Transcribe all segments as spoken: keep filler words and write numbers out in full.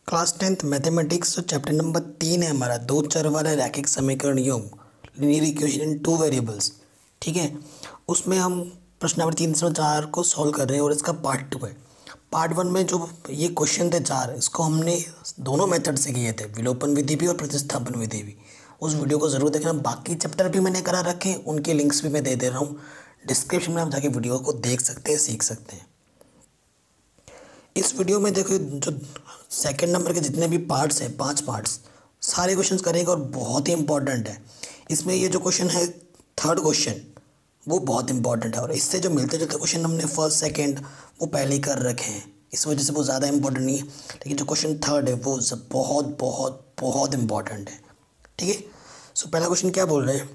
Class tenth mathematics chapter number तीन है हमारा, दो चर वाला रैखिक समीकरण योग, linear equation in two variables. ठीक है, उसमें हम प्रश्न नंबर तीन से चार को सॉल्व कर रहे हैं और इसका पार्ट टू है। पार्ट वन में जो ये क्वेश्चन थे चार, इसको हमने दोनों मेथड से किए थे, विलोपन विधि भी और प्रतिस्थापन विधि भी। उस वीडियो को ज़रूर देखना। बाकी चैप्टर भी मैंने करा रखे, उनके लिंक्स भी मैं दे दे रहा हूँ डिस्क्रिप्शन में, आप जाके वीडियो को देख सकते हैं, सीख सकते हैं। इस वीडियो में देखो, जो सेकंड नंबर के जितने भी पार्ट्स हैं, पांच पार्ट्स, सारे क्वेश्चंस करेंगे और बहुत ही इंपॉर्टेंट है। इसमें ये जो क्वेश्चन है थर्ड क्वेश्चन, वो बहुत इंपॉर्टेंट है और इससे जो मिलते जुलते क्वेश्चन हमने फर्स्ट सेकंड वो पहले ही कर रखे हैं, इस वजह से वो ज़्यादा इंपॉर्टेंट नहीं है। लेकिन जो क्वेश्चन थर्ड है वो सब बहुत बहुत बहुत इंपॉर्टेंट है। ठीक है, सो पहला क्वेश्चन क्या बोल रहे हैं,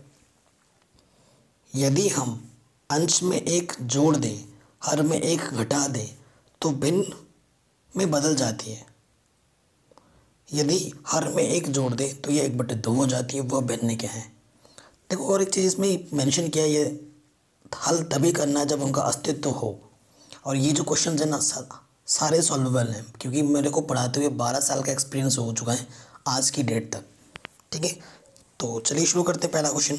यदि हम अंश में एक जोड़ दें, हर में एक घटा दें तो भिन्न में बदल जाती है। यदि हर में एक जोड़ दे तो ये एक बटे दो हो जाती है, वह भिन्न क्या है। देखो, और एक चीज़ इसमें मेंशन किया है, ये हल तभी करना है जब उनका अस्तित्व हो। और ये जो क्वेश्चन है ना, सारे सॉल्वेबल हैं, क्योंकि मेरे को पढ़ाते हुए बारह साल का एक्सपीरियंस हो चुका है आज की डेट तक। ठीक है, तो चलिए शुरू करते हैं। पहला क्वेश्चन,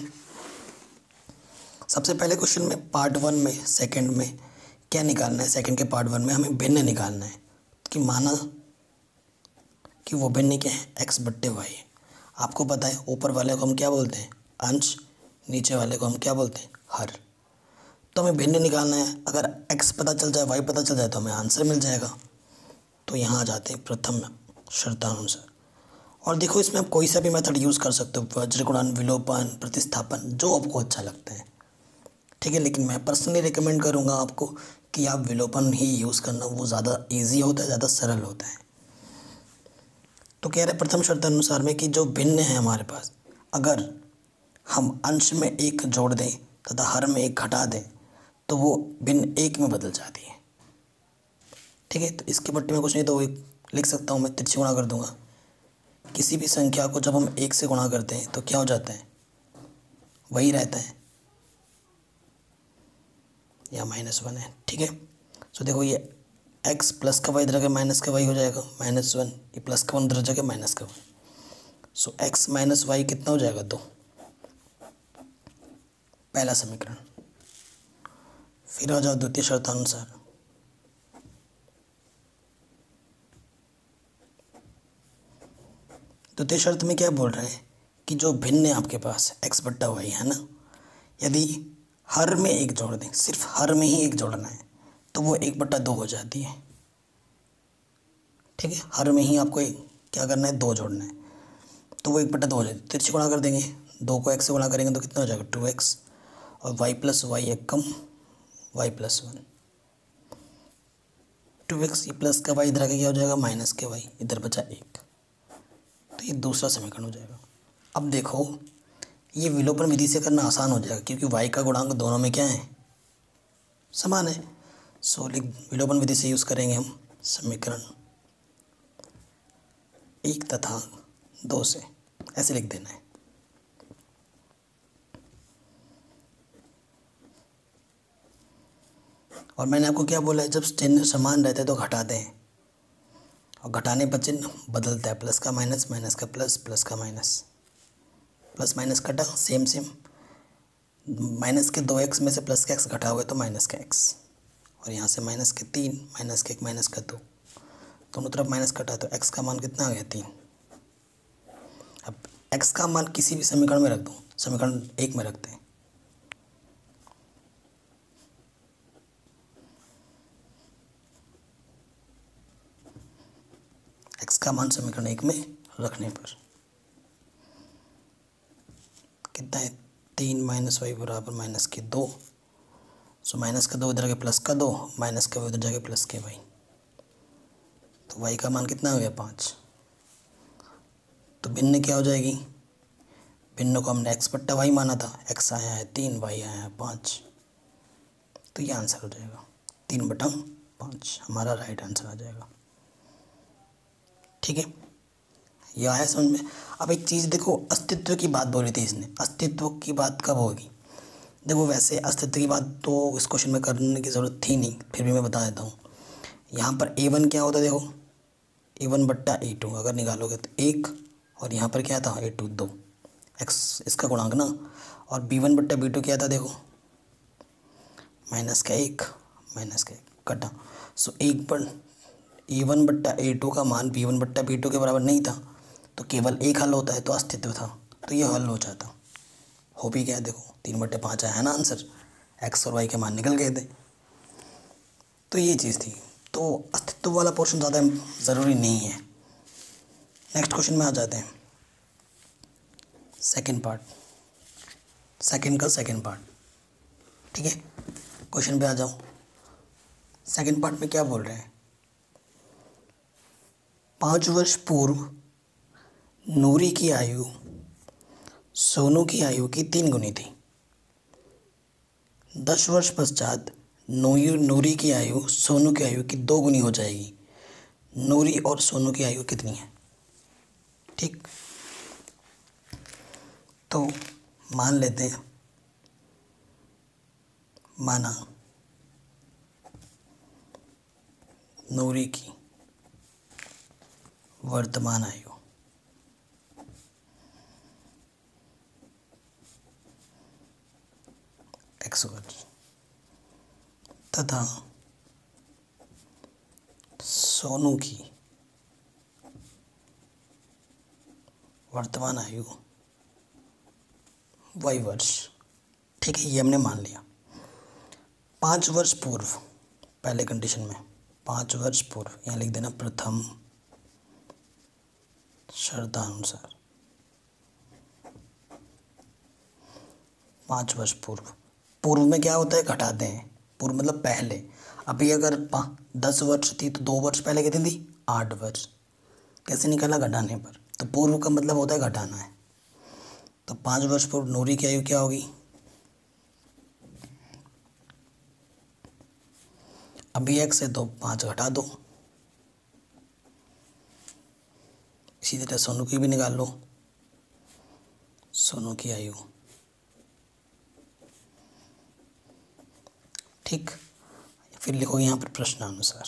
सबसे पहले क्वेश्चन में पार्ट वन में सेकंड में क्या निकालना है, सेकंड के पार्ट वन में हमें भिन्न निकालना है कि माना कि वो भिन्न क्या है, एक्स बट्टे वाई। आपको पता है ऊपर वाले को हम क्या बोलते हैं, अंश, नीचे वाले को हम क्या बोलते हैं, हर। तो हमें भिन्न निकालना है। अगर एक्स पता चल जाए, वाई पता चल जाए तो हमें आंसर मिल जाएगा। तो यहाँ आ जाते हैं प्रथम शर्तानुसार। और देखो, इसमें आप कोई सा भी मेथड यूज़ कर सकते हो, वज्र गुणन, विलोपन, प्रतिस्थापन, जो आपको अच्छा लगता है। ठीक है, लेकिन मैं पर्सनली रिकमेंड करूँगा आपको कि आप विलोपन ही यूज़ करना, वो ज़्यादा ईजी होता है, ज़्यादा सरल होता है। तो कह रहे प्रथम शर्त अनुसार में कि जो भिन्न है हमारे पास, अगर हम अंश में एक जोड़ दें तथा हर में एक घटा दें तो वो भिन्न एक में बदल जाती है। ठीक है, तो इसके बट्टे में कुछ नहीं, तो वो लिख सकता हूँ मैं, तिरछी गुणा कर दूंगा। किसी भी संख्या को जब हम एक से गुणा करते हैं तो क्या हो जाता है, वही रहता है या माइनस वन है। ठीक है, सो देखो, ये एक्स प्लस का वाई इधर के माइनस का वाई हो जाएगा, माइनस वन, ये प्लस का वन इधर जगह माइनस का one. So X minus Y कितना हो जाएगा, दो। पहला समीकरण। फिर आ जाओ द्वितीय शर्तानुसार। द्वितीय शर्त में क्या बोल रहे हैं कि जो भिन्न है आपके पास एक्स बट्टा वाई है ना, यदि हर में एक जोड़ दें, सिर्फ हर में ही एक जोड़ना है, तो वो एक बट्टा दो हो जाती है। ठीक है, हर में ही आपको एक क्या करना है, दो जोड़ना है, तो वो एक बट्टा दो हो जाती है। तिरछी गुणा कर देंगे, दो को एक्स से गुणा करेंगे तो कितना हो जाएगा, टू एक्स, और वाई प्लस वाई एक कम, Y plus one, two X, ये प्लस का वाई इधर आके क्या हो जाएगा, माइनस के वाई, इधर बचा एक। तो ये दूसरा समीकरण हो जाएगा। अब देखो, ये विलोपन विधि से करना आसान हो जाएगा, क्योंकि वाई का गुणांक दोनों में क्या है, समान है। सो विलोपन विधि से यूज़ करेंगे हम समीकरण एक तथा दो से, ऐसे लिख देना है। और मैंने आपको क्या बोला है, जब चिन्ह समान रहते हैं तो घटा दें, और घटाने पर चिन्ह बदलता है, प्लस का माइनस, माइनस का प्लस, प्लस का माइनस, प्लस माइनस कटा, सेम सेम, माइनस के दो एक्स में से प्लस का एक्स घटा हुआ तो माइनस का एक्स, और यहाँ से माइनस के तीन, माइनस के एक, माइनस का दो, दोनों तरफ माइनस कटा तो एक्स का मान कितना आ गया, तीन। अब एक्स का मान किसी भी समीकरण में रख दो, समीकरण एक में रखते हैं। एक्स का मान समीकरण एक में रखने पर कितना है, तीन माइनस वाई बराबर माइनस के दो। सो माइनस का दो इधर के प्लस का दो, माइनस का उधर जाके प्लस के वाई, तो वाई का मान कितना हो गया, पाँच। तो भिन्न क्या हो जाएगी, भिन्न को हमने एक्स बट्टा वाई माना था, एक्स आया है तीन, वाई आया है पाँच, तो ये आंसर हो जाएगा, तीन बटा पाँच हमारा राइट आंसर आ जाएगा। ठीक है, ये आया समझ में। अब एक चीज़ देखो, अस्तित्व की बात बोली थी इसने, अस्तित्व की बात कब होगी, देखो वैसे अस्तित्व की बात तो इस क्वेश्चन में करने की ज़रूरत थी नहीं, फिर भी मैं बता देता हूँ। यहाँ पर ए वन क्या होता है, देखो ए वन बट्टा ए टू अगर निकालोगे तो एक, और यहाँ पर क्या था ए टू दो, एक्स इसका गुणांक ना, और बी वन बट्टा बी टू क्या था देखो, माइनस का एक माइनस का एक कटा। सो एक पर ए वन बट्टा ए टू का मान बी वन बट्टा बी टू के बराबर नहीं था, तो केवल एक हल होता है तो अस्तित्व था, तो ये हल हो जाता। हो भी गया देखो, तीन बट्टे पाँच आया है ना आंसर, एक्स और वाई के मान निकल गए थे। तो ये चीज़ थी, तो अस्तित्व वाला पोर्शन ज़्यादा ज़रूरी नहीं है। नेक्स्ट क्वेश्चन में आ जाते हैं, सेकंड पार्ट, सेकंड का सेकंड पार्ट, ठीक है। क्वेश्चन पे आ जाओ। सेकंड पार्ट में क्या बोल रहे हैं, पाँच वर्ष पूर्व नूरी की आयु सोनू की आयु की तीन गुनी थी। दस वर्ष पश्चात नूरी नूरी की आयु सोनू की आयु की दो गुनी हो जाएगी। नूरी और सोनू की आयु कितनी है? ठीक, तो मान लेते हैं, माना नूरी की वर्तमान आयु एक्स वर्ष तथा सोनू की वर्तमान आयु वाई वर्ष। ठीक है, ये हमने मान लिया। पाँच वर्ष पूर्व, पहले कंडीशन में पाँच वर्ष पूर्व, यहाँ लिख देना प्रथम शर्तानुसार। पाँच वर्ष पूर्व, पूर्व में क्या होता है, घटाते हैं। पूर्व मतलब पहले। अभी अगर दस वर्ष थी तो दो वर्ष पहले कितनी थी, आठ वर्ष। कैसे निकाला, घटाने पर। तो पूर्व का मतलब होता है घटाना है। तो पाँच वर्ष पूर्व नूरी की आयु क्या होगी, अभी एक से दो पाँच घटा दो। इसी तरह सोनू की भी निकाल लो, सोनू की आयु। ठीक, फिर लिखो यहाँ पर प्रश्नानुसार।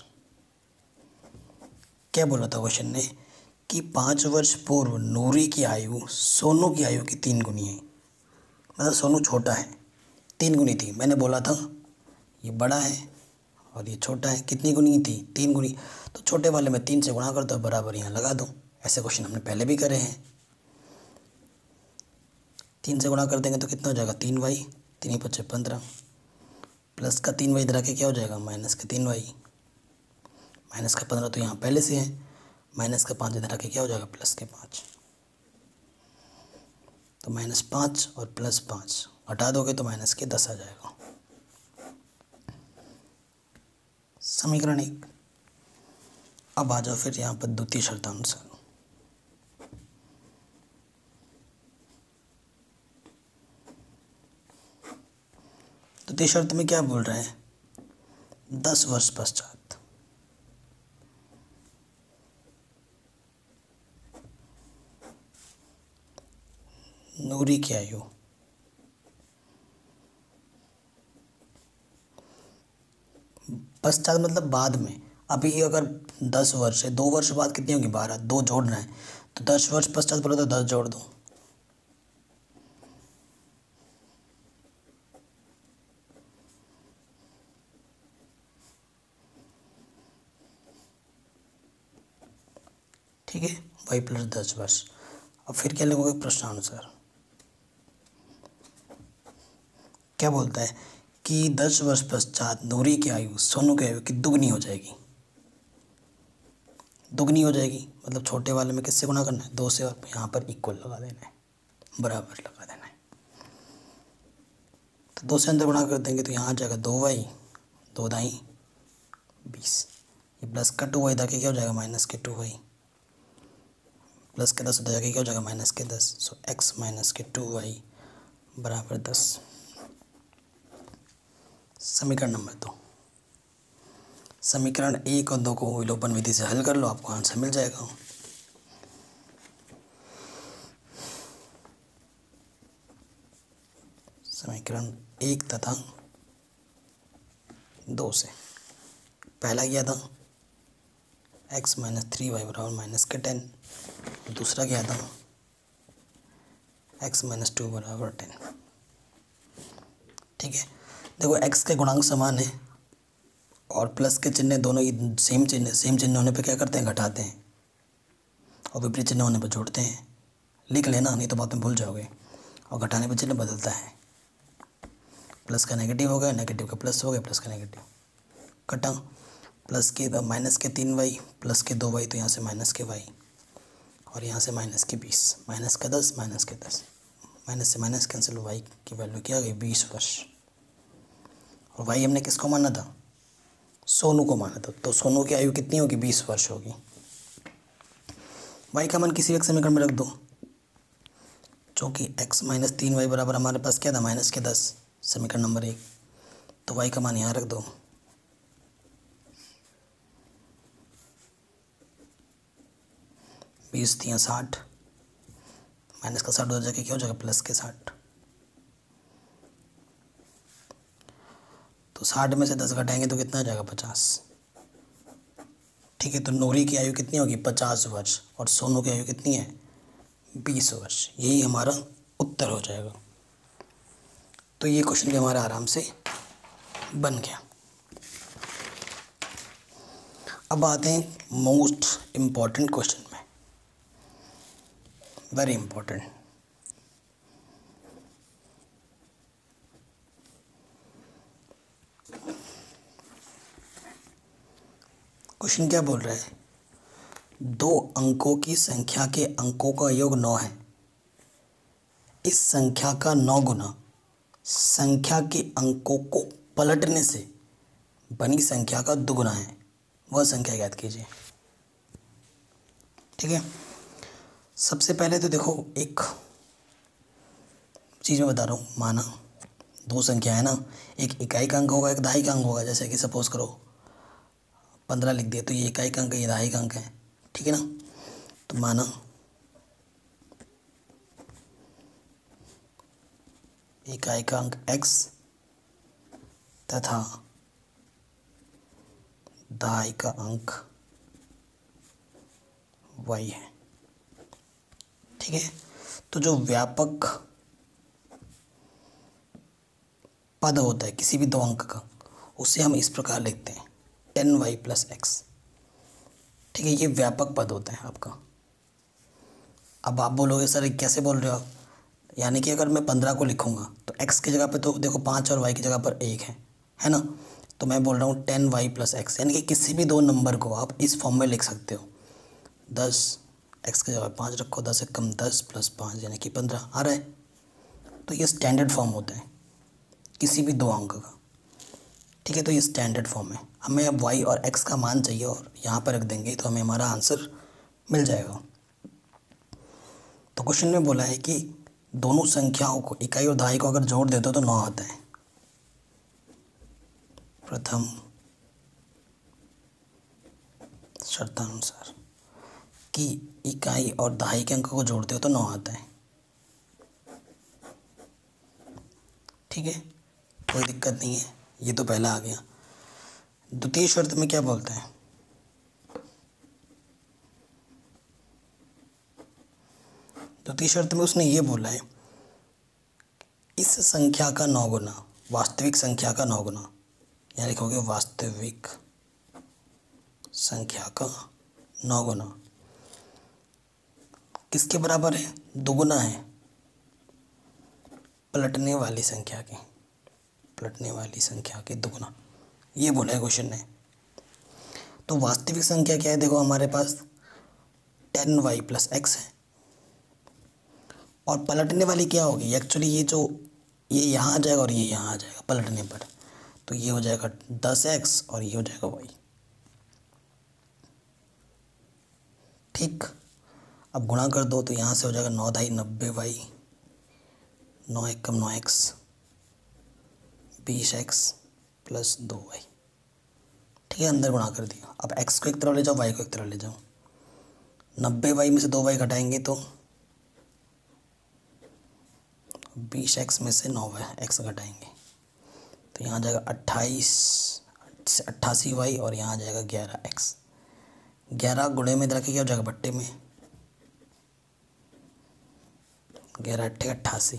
क्या बोला था क्वेश्चन ने कि पाँच वर्ष पूर्व नूरी की आयु सोनू की आयु की तीन गुनी है। मतलब सोनू छोटा है, तीन गुनी थी। मैंने बोला था ये बड़ा है और ये छोटा है, कितनी गुनी थी, तीन गुनी। तो छोटे वाले में तीन से गुणा कर दो, बराबर यहाँ लगा दो। ऐसे क्वेश्चन हमने पहले भी करे हैं। तीन से गुणा कर देंगे तो कितना हो जाएगा, तीन वाई, तीन ही पच्चे पंद्रह, प्लस का तीन वाई इधर आके क्या हो जाएगा, माइनस का तीन वाई, माइनस का पंद्रह तो यहाँ पहले से है, माइनस का पाँच इधर आके क्या हो जाएगा, प्लस के पाँच। तो माइनस पाँच और प्लस पाँच हटा दोगे तो माइनस के दस आ जाएगा। समीकरण एक। अब आ जाओ फिर यहाँ पर द्वितीय शर्तानुसार। द्वितीय शर्त में क्या बोल रहे हैं, दस वर्ष पश्चात नूरी की आयु पश्चात मतलब बाद में। अभी अगर दस वर्ष है, दो वर्ष बाद कितनी होगी, बारह, दो जोड़ना है तो दस वर्ष पश्चात बोलो तो दस जोड़ दो। ठीक है, वाई प्लस दस वर्ष। अब फिर क्या लिखोगे, प्रश्नानुसार। क्या बोलता है कि दस वर्ष पश्चात नूरी की आयु सोनू की आयु की दुगनी हो जाएगी। दुगनी हो जाएगी मतलब छोटे वाले में किससे गुणा करना है, दो से, और यहाँ पर इक्वल लगा देना है, बराबर लगा देना है। तो दो से अंदर गुणा कर देंगे तो यहाँ आ जाएगा दो वाई, दो दाई बीस, ये प्लस का टू वाई जाके क्या हो जाएगा, माइनस के टू वाई, प्लस के दस उधर जाके क्या हो जाएगा, माइनस के दस। सो एक्स माइनस के टू वाई बराबर दस। समीकरण नंबर दो। समीकरण एक और दो को विलोपन विधि से हल कर लो, आपको आंसर मिल जाएगा। समीकरण एक तथा दो से पहला क्या था, एक्स माइनस थ्री वाई बराबर माइनस के टेन। दूसरा क्या था, एक्स माइनस टू बराबर टेन। ठीक है, देखो एक्स के गुणांक समान है और प्लस के चिन्ह दोनों सेम चिन्ह सेम चिन्ह होने पे क्या करते हैं, घटाते हैं, और विपरीत चिन्ह होने पर जोड़ते हैं। लिख लेना, नहीं तो बाद में भूल जाओगे। और घटाने पर चिन्ह बदलता है, प्लस का नेगेटिव हो गया, नेगेटिव का प्लस हो गया, प्लस का नेगेटिव कटा। प्लस के माइनस के तीन वाई, प्लस के दो वाई, तो यहाँ से माइनस के वाई, और यहाँ से माइनस के बीस, माइनस का दस, माइनस के दस, माइनस से माइनस कैंसिल, वाई की वैल्यू क्या आ गई, बीस वर्ष। और वाई हमने किसको माना था, सोनू को माना था, तो सोनू की आयु कितनी होगी, बीस वर्ष होगी। वाई का मान किसी एक समीकरण में रख दो, चूँकि एक्स माइनस तीन वाई बराबर हमारे पास क्या था, माइनस के दस, समीकरण नंबर एक, तो वाई का मान यहाँ रख दो। बीस दिया साठ, माइनस का साठ हो जाएगा, क्या हो जाएगा, प्लस के साठ। तो साठ में से दस घटाएंगे तो कितना आ जाएगा, पचास। ठीक है, तो नूरी की आयु कितनी होगी, पचास वर्ष, और सोनू की आयु कितनी है, बीस वर्ष। यही हमारा उत्तर हो जाएगा। तो ये क्वेश्चन भी हमारा आराम से बन गया। अब आते हैं मोस्ट इम्पॉर्टेंट क्वेश्चन में, वेरी इंपॉर्टेंट। क्वेश्चन क्या बोल रहा है, दो अंकों की संख्या के अंकों का योग नौ है। इस संख्या का नौ गुना संख्या के अंकों को पलटने से बनी संख्या का दुगुना है, वह संख्या ज्ञात कीजिए। ठीक है, सबसे पहले तो देखो एक चीज़ मैं बता रहा हूँ, माना दो संख्या है ना, एक इकाई का अंक होगा, एक दहाई का अंक होगा। जैसे कि सपोज करो पंद्रह लिख दिया, तो ये इकाई का अंक है, ये दहाई का अंक है। ठीक है ना, तो माना इकाई का अंक x तथा दहाई का अंक y है। ठीक है, तो जो व्यापक पद होता है किसी भी दो अंक का, उसे हम इस प्रकार लिखते हैं टेन वाई प्लस एक्स। ठीक है, ये व्यापक पद होता है आपका। अब आप बोलोगे सर कैसे बोल रहे हो आप, यानी कि अगर मैं पंद्रह को लिखूंगा तो x की जगह पे तो देखो पाँच और y की जगह पर एक है है ना, तो मैं बोल रहा हूँ टेन वाई प्लस एक्स, यानी कि किसी भी दो नंबर को आप इस फॉर्म में लिख सकते हो। दस, x की जगह पाँच रखो, दस से कम दस प्लस पाँच यानी कि पंद्रह आ रहा है। तो ये स्टैंडर्ड फॉर्म होता है किसी भी दो अंक का। ठीक है, तो ये स्टैंडर्ड फॉर्म है। हमें अब y और x का मान चाहिए और यहाँ पर रख देंगे तो हमें हमारा आंसर मिल जाएगा। तो क्वेश्चन में बोला है कि दोनों संख्याओं को इकाई और दहाई को अगर जोड़ देते हो तो नौ आता है। प्रथम शर्तानुसार कि इकाई और दहाई के अंक को जोड़ते हो तो नौ आता है। ठीक है, कोई दिक्कत नहीं है, ये तो पहला आ गया। द्वितीय शर्त में क्या बोलता है, द्वितीय शर्त में उसने ये बोला है इस संख्या का नौ गुना वास्तविक संख्या का नौ गुना, यहाँ लिखोगे वास्तविक संख्या का नौ गुना किसके बराबर है, दुगुना है पलटने वाली संख्या के, पलटने वाली संख्या के दुगुना, ये बोला है क्वेश्चन ने। तो वास्तविक संख्या क्या है, देखो हमारे पास टेन वाई प्लस एक्स है, और पलटने वाली क्या होगी, एक्चुअली ये जो ये यहाँ आ जाएगा और ये यहाँ आ जाएगा पलटने पर, तो ये हो जाएगा दस एक्स और ये हो जाएगा वाई। ठीक, अब गुणा कर दो तो यहाँ से हो जाएगा नौ ढाई नब्बे वाई, नौ एक कम नौ एक्स, बीस एक्स प्लस दो वाई। ठीक है, अंदर गुणा कर दिया। अब एक्स को एक तरफ ले जाओ, वाई को एक तरफ ले जाओ। नब्बे वाई में से दो वाई घटाएंगे तो बीस एक्स में से नौ एक्स घटाएंगे तो यहाँ आ जाएगा अट्ठाईस अट्ठासी वाई और यहाँ आ जाएगा ग्यारह एक्स। ग्यारह गुणे में इधर के क्या हो जाएगा बट्टे में, ग्यारह अट्ठे अट्ठासी।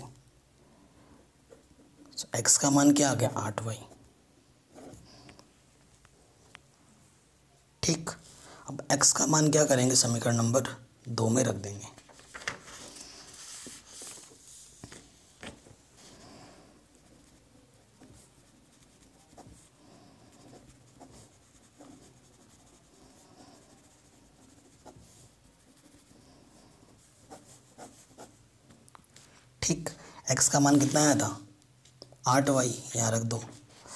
एक्स का मान क्या आ गया आठ वाई। ठीक, अब एक्स का मान क्या करेंगे समीकरण नंबर दो में रख देंगे। ठीक, एक्स का मान कितना आया था आठ वाई, यहाँ रख दो।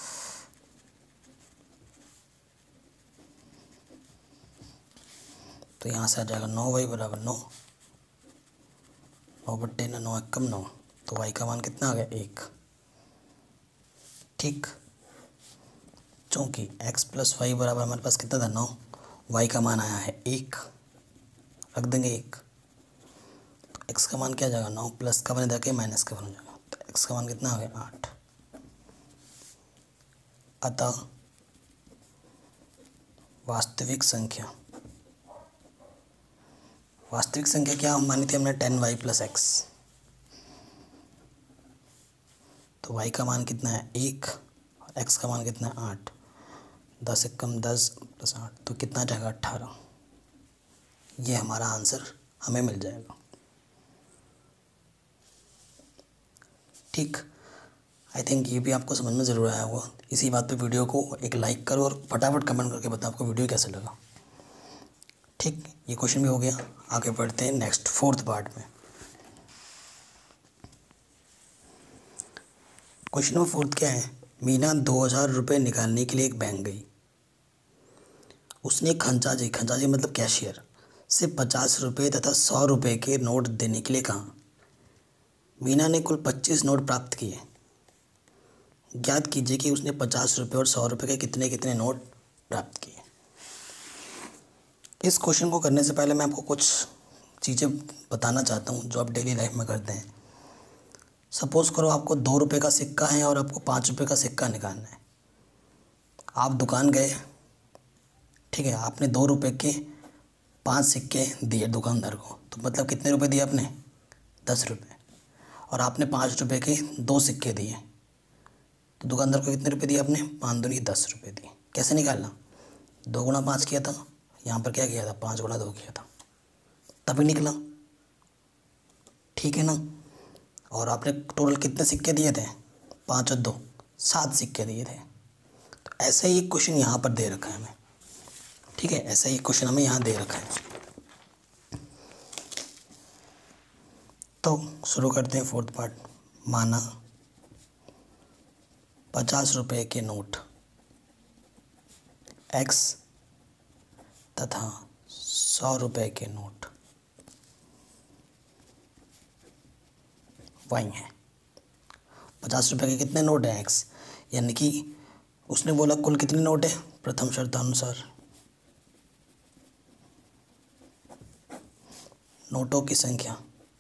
तो यहाँ से आ जाएगा नौ वाई बराबर नौ, नौ बट्टे ना नौ एक कम नौ, तो वाई का मान कितना आ गया एक। ठीक, चूँकि एक्स प्लस वाई बराबर हमारे पास कितना था नौ, वाई का मान आया है एक, रख देंगे एक। तो एक्स का मान क्या आ जाएगा नौ, प्लस का बन जाके माइनस का बन हो जाएगा, तो एक्स का मान कितना आ गया आठ। अतः वास्तविक संख्या, वास्तविक संख्या क्या मानी थी हमने टेन वाई प्लस एक्स, तो वाई का मान कितना है एक और एक्स का मान कितना है आठ, दस एक कम दस प्लस आठ तो कितना जाएगा अट्ठारह। ये हमारा आंसर हमें मिल जाएगा। ठीक, आई थिंक ये भी आपको समझ में ज़रूर आया होगा। इसी बात पे वीडियो को एक लाइक करो और फटाफट कमेंट करके बताओ आपको वीडियो कैसे लगा। ठीक, ये क्वेश्चन भी हो गया। आगे बढ़ते हैं नेक्स्ट फोर्थ पार्ट में। क्वेश्चन नंबर फोर्थ क्या है, मीना दो हज़ार रुपये निकालने के लिए एक बैंक गई। उसने खंचाजी, खंचाजी मतलब कैशियर से पचास रुपये तथा सौ रुपये के नोट देने के लिए कहा। मीना ने कुल पच्चीस नोट प्राप्त किए। ज्ञात कीजिए कि उसने पचास रुपये और सौ रुपये के कितने कितने नोट प्राप्त किए। इस क्वेश्चन को करने से पहले मैं आपको कुछ चीज़ें बताना चाहता हूँ जो आप डेली लाइफ में करते हैं। सपोज़ करो आपको दो रुपये का सिक्का है और आपको पाँच रुपये का सिक्का निकालना है। आप दुकान गए, ठीक है, आपने दो रुपये के पाँच सिक्के दिए दुकानदार को, तो मतलब कितने रुपए दिए आपने दस रुपये, और आपने पाँच रुपये के दो सिक्के दिए तो दुकानदार को कितने रुपए दिए आपने, पाँच दूनी दस रुपये दिए। कैसे निकालना, दो गुना पाँच किया था, यहाँ पर क्या किया था पाँच गुना दो किया था, तभी निकला। ठीक है ना, और आपने टोटल कितने सिक्के दिए थे, पाँच और दो सात सिक्के दिए थे। तो ऐसा ही एक क्वेश्चन यहाँ पर दे रखा है हमें। ठीक है, ऐसा ही क्वेश्चन हमें यहाँ दे रखा है। तो शुरू करते हैं फोर्थ पार्ट। माना पचास रुपये के नोट एक्स तथा सौ रुपये के नोट वाई हैं। पचास रुपये के कितने नोट हैं एक्स, यानी कि उसने बोला कुल कितने नोट है, प्रथम शर्तानुसार नोटों की संख्या,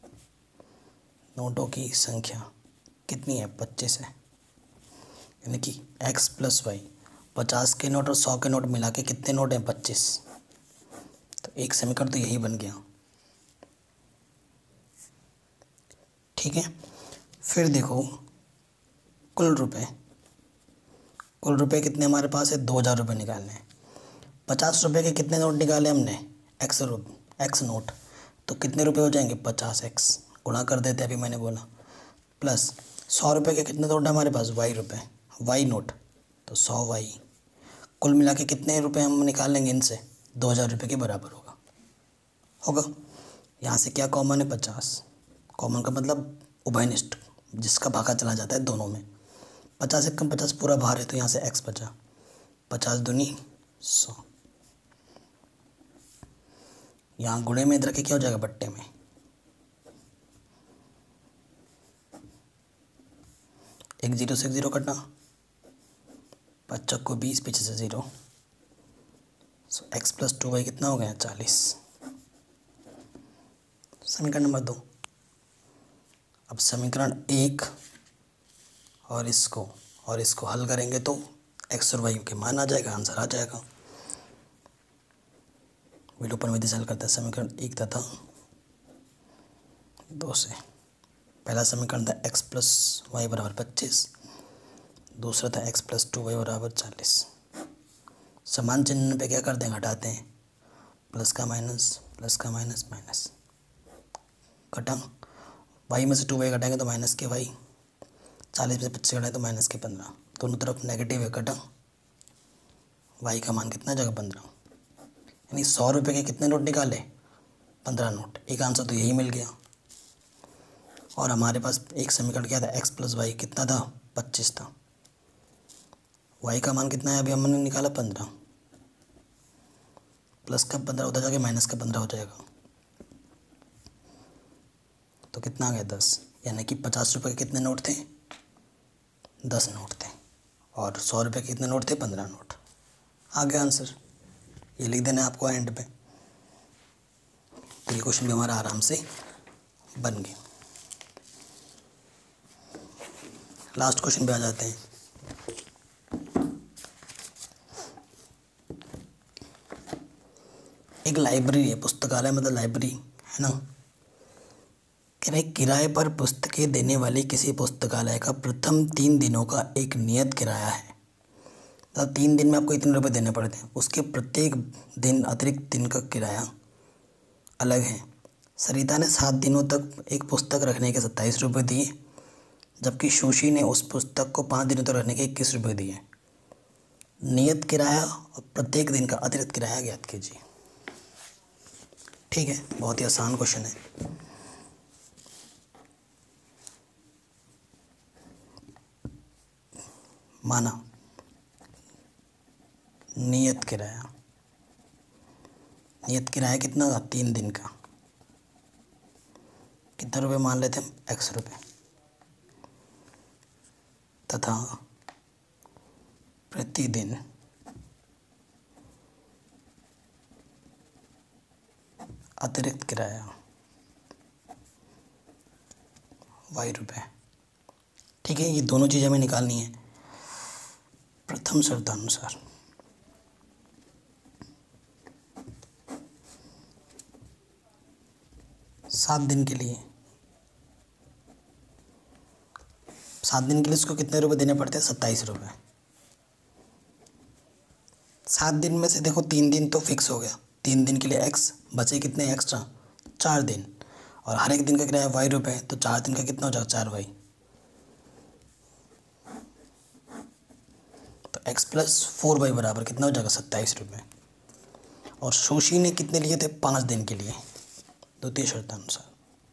नोटों की संख्या कितनी है पच्चीस है, यानी कि एक्स प्लस वाई, पचास के नोट और सौ के नोट मिला के कितने नोट हैं पच्चीस। तो एक समीकरण तो यही बन गया। ठीक है, फिर देखो कुल रुपए, कुल रुपए कितने हमारे पास है, दो हज़ार रुपये निकालने हैं। पचास रुपये के कितने नोट निकाले हमने, एक्स रुपये एक्स नोट, तो कितने रुपए हो जाएंगे पचास एक्स, गुणा कर देते अभी मैंने बोला, प्लस सौ रुपये के कितने नोट है हमारे पास, वाई रुपये वाई नोट, तो सौ वाई, कुल मिला के कितने रुपए हम निकाल लेंगे इनसे, दो हज़ार रुपये के बराबर होगा होगा यहाँ से क्या कॉमन है, पचास, कॉमन का मतलब उभयनिष्ठ, जिसका भागा चला जाता है दोनों में। पचास एक कम पचास पूरा बाहर है, तो यहाँ से एक्स बचा, पचास दूनी सौ, यहाँ गुणे में इधर के क्या हो जाएगा बट्टे में, एक जीरो से एक जीरो कटना, पच्चीस को बीस पीछे से zero, so X plus two Y कितना हो गया चालीस। समीकरण नंबर दो। अब समीकरण एक और इसको और इसको हल करेंगे तो एक्स और वाई के मान आ जाएगा, आंसर आ जाएगा। विलोपन विधि से हल करते हैं समीकरण एक तथा दो से। पहला समीकरण था एक्स प्लस वाई बराबर पच्चीस, दूसरा था एक्स प्लस टू वाई बराबर चालीस। समान चिन्ह पे क्या करते हैं, घटाते हैं, प्लस का माइनस, प्लस का माइनस, माइनस घटा, वाई में से टू वाई घटाएंगे तो माइनस के वाई, चालीस में से पच्चीस घटाएंगे तो माइनस के पंद्रह, दोनों तरफ नेगेटिव है, कटा, वाई का मान कितना जगह पंद्रह, यानी सौ रुपये के कितने नोट निकाले, पंद्रह नोट। एक आंसर तो यही मिल गया। और हमारे पास एक समीकरण क्या था, एक्स प्लस वाई कितना था, पच्चीस था, वाई का मान कितना है अभी हमने निकाला पंद्रह, प्लस का पंद्रह उधर जाके माइनस का पंद्रह हो जाएगा, तो कितना आ गया दस, यानी कि पचास रुपये के कितने नोट थे, दस नोट थे, और सौ रुपये के कितने नोट थे, पंद्रह नोट। आ गया आंसर, ये लिख देना आपको एंड पे। तो ये क्वेश्चन भी हमारा आराम से बन गया। लास्ट क्वेश्चन पे आ जाते हैं। एक लाइब्रेरी है, पुस्तकालय मतलब लाइब्रेरी है ना, कह रहे किराए पर पुस्तकें देने वाली किसी पुस्तकालय का प्रथम तीन दिनों का एक नियत किराया है, मतलब तीन दिन में आपको इतने रुपए देने पड़ते हैं, उसके प्रत्येक दिन अतिरिक्त दिन का किराया अलग है। सरिता ने सात दिनों तक एक पुस्तक रखने के सत्ताईस रुपये दिए, जबकि सुशी ने उस पुस्तक को पाँच दिनों तक रखने के इक्कीस रुपये दिए। नियत किराया और प्रत्येक दिन का अतिरिक्त किराया ज्ञात कीजिए। ठीक है, बहुत ही आसान क्वेश्चन है। माना नियत किराया, नियत किराया कितना था, तीन दिन का, कितने रुपए मान लेते हम, एक्स रुपये, तथा प्रतिदिन अतिरिक्त किराया वाई रुपये। ठीक है, ये दोनों चीज़ें हमें निकालनी है। प्रथम शर्तानुसार सात दिन के लिए, सात दिन के लिए उसको कितने रुपए देने पड़ते हैं, सत्ताईस रुपये। सात दिन में से देखो तीन दिन तो फिक्स हो गया, तीन दिन के लिए एक्स, बचे कितने एक्स्ट्रा, चार दिन, और हर एक दिन का किराया वाई रुपये, तो चार दिन का कितना हो जाएगा, चार वाई, तो एक्स प्लस फोर वाई बराबर कितना हो जाएगा, सत्ताईस रुपये। और सुशी ने कितने लिए थे, पाँच दिन के लिए, द्वितीय शर्तानुसार।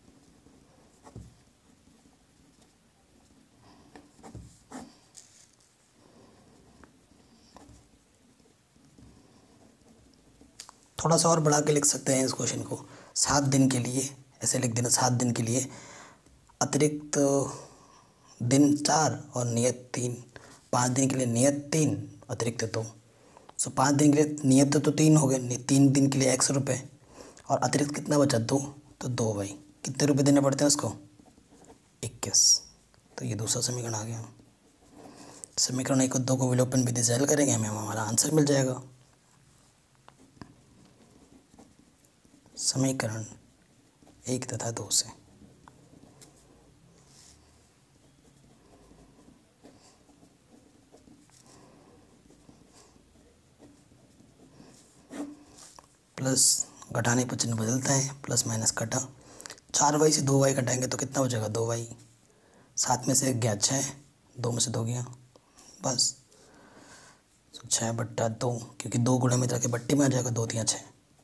थोड़ा सा और बढ़ा के लिख सकते हैं इस क्वेश्चन को, सात दिन के लिए ऐसे लिख देना, सात दिन के लिए अतिरिक्त दिन चार और नियत तीन, पाँच दिन के लिए नियत तीन अतिरिक्त दो, सो पाँच दिन के लिए नियत तो तीन हो गए, तीन दिन के लिए एक्स रुपये, और अतिरिक्त कितना बचा, दो, तो दो वाई, कितने रुपए देने पड़ते हैं उसको, इक्कीस। तो ये दूसरा समीकरण आ गया। समीकरण एक और दो को विलोपन विधि से हल करेंगे, हमें हमारा आंसर मिल जाएगा। समीकरण एक तथा दो से प्लस घटाने पर चिन्ह बदलता है, प्लस माइनस कटा, चार वाई से दो वाई घटाएंगे तो कितना हो जाएगा, दो वाई, सात में से एक गया छः, दो में से दो गया, बस तो छः बट्टा दो, क्योंकि दो गुणे में जाके बट्टी में आ जाएगा, दो दिया छः,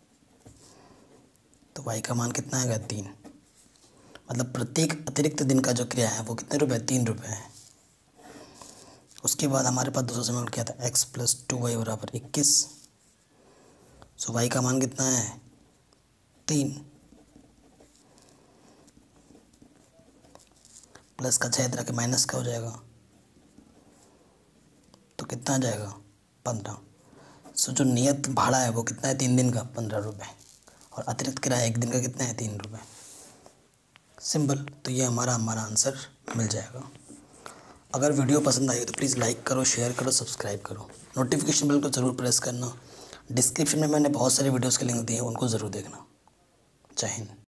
तो वाई का मान कितना आएगा, तीन। मतलब प्रत्येक अतिरिक्त दिन का जो क्रिया है वो कितने रुपए, तीन रुपये है। उसके बाद हमारे पास दूसरा समीकरण क्या था, एक्स प्लस टू वाई बराबर इक्कीस, सो वाई का मान कितना है, तीन, प्लस का छः तरह के माइनस का हो जाएगा, तो कितना आ जाएगा, पंद्रह। सो जो नियत भाड़ा है वो कितना है, तीन दिन का, पंद्रह रुपये, और अतिरिक्त किराया एक दिन का कितना है, तीन रुपये। सिंपल। तो ये हमारा हमारा आंसर मिल जाएगा। अगर वीडियो पसंद आई हो तो प्लीज़ लाइक करो, शेयर करो, सब्सक्राइब करो, नोटिफिकेशन बेल को ज़रूर प्रेस करना। डिस्क्रिप्शन में मैंने बहुत सारे वीडियोज़ के लिंक दिए हैं, उनको ज़रूर देखना। जय हिंद।